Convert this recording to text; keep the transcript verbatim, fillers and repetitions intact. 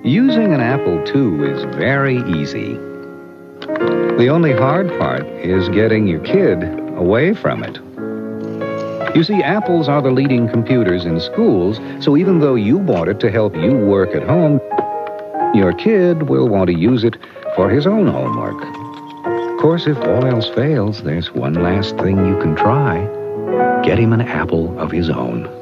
Using an Apple two is very easy. The only hard part is getting your kid away from it. You see, Apples are the leading computers in schools, so even though you bought it to help you work at home, your kid will want to use it for his own homework. Of course, if all else fails, there's one last thing you can try. Get him an Apple of his own.